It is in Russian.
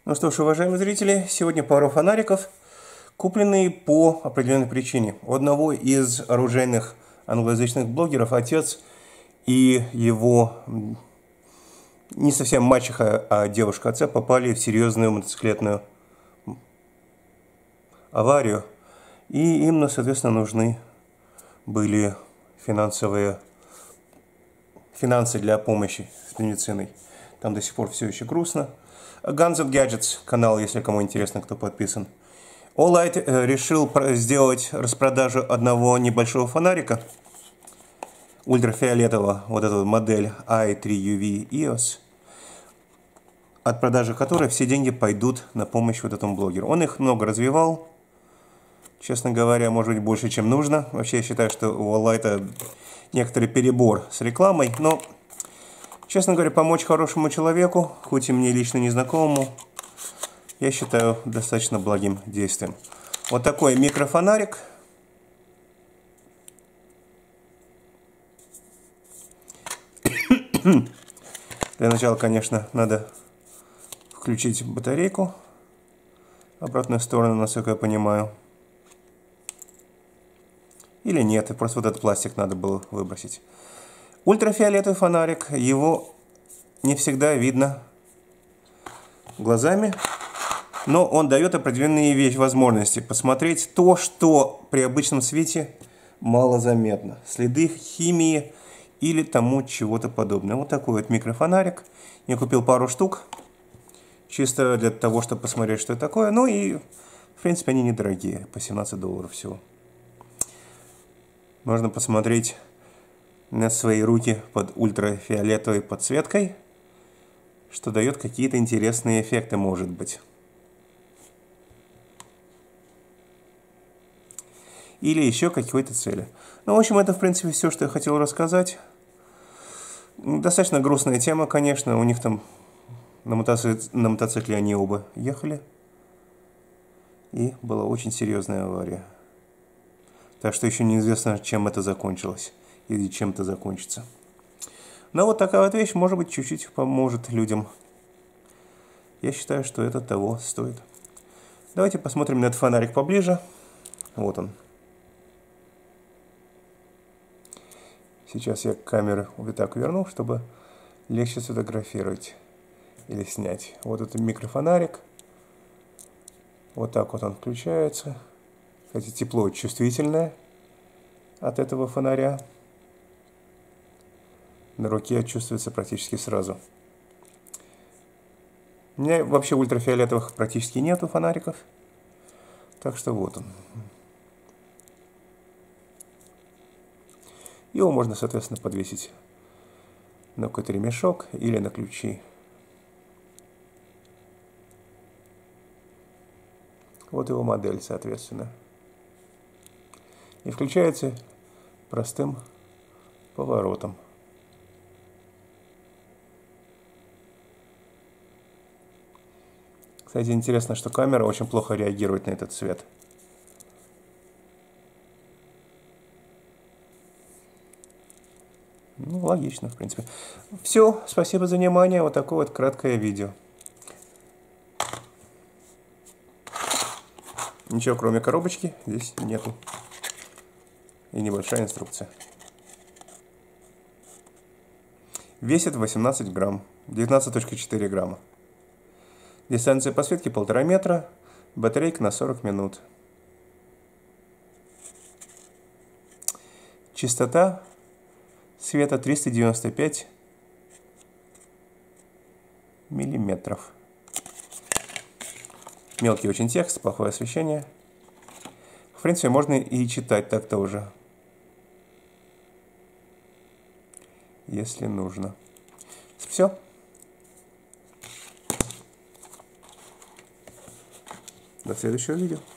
Ну что ж, уважаемые зрители, сегодня пару фонариков, купленные по определенной причине. У одного из оружейных англоязычных блогеров отец и его не совсем мачеха, а девушка отца попали в серьезную мотоциклетную аварию. И им, соответственно, нужны были финансы для помощи с медициной. Там до сих пор все еще грустно. Guns and Gadgets канал, если кому интересно, кто подписан. Olight решил сделать распродажу одного небольшого фонарика ультрафиолетового, вот эту модель i3UV EOS, от продажи которой все деньги пойдут на помощь вот этому блогеру. Он их много развивал, честно говоря, может быть, больше, чем нужно. Вообще, я считаю, что у Olight некоторый перебор с рекламой, но, честно говоря, помочь хорошему человеку, хоть и мне лично незнакомому, я считаю достаточно благим действием. Вот такой микрофонарик. Для начала, конечно, надо включить батарейку. Обратную сторону, насколько я понимаю. Или нет, просто вот этот пластик надо было выбросить. Ультрафиолетовый фонарик, его не всегда видно глазами, но он дает определенные возможности посмотреть то, что при обычном свете мало заметно. Следы химии или тому чего-то подобного. Вот такой вот микрофонарик. Я купил пару штук, чисто для того, чтобы посмотреть, что это такое. Ну и, в принципе, они недорогие, по $17 всего. Можно посмотреть на свои руки под ультрафиолетовой подсветкой, что дает какие-то интересные эффекты, может быть. Или еще какой-то цели. Ну, в общем, это, в принципе, все, что я хотел рассказать. Достаточно грустная тема, конечно. У них там на мотоцикле они оба ехали. И была очень серьезная авария. Так что еще неизвестно, чем это закончилось. Или чем это закончится. Но вот такая вот вещь, может быть, чуть-чуть поможет людям. Я считаю, что это того стоит. Давайте посмотрим на этот фонарик поближе. Вот он. Сейчас я камеру вот так верну, чтобы легче сфотографировать или снять. Вот это микрофонарик. Вот так вот он включается. Кстати, тепло чувствительное от этого фонаря. На руке чувствуется практически сразу. У меня вообще ультрафиолетовых практически нету фонариков. Так что вот он. Его можно, соответственно, подвесить на какой-то ремешок или на ключи. Вот его модель, соответственно. И включается простым поворотом. Кстати, интересно, что камера очень плохо реагирует на этот свет. Ну, логично, в принципе. Все, спасибо за внимание. Вот такое вот краткое видео. Ничего, кроме коробочки, здесь нету. И небольшая инструкция. Весит 18 грамм. 19,4 грамма. Дистанция посветки 1,5 метра. Батарейка на 40 минут. Частота света 395 миллиметров. Мелкий очень текст, плохое освещение. В принципе, можно и читать так тоже, если нужно. Все. До следующего видео.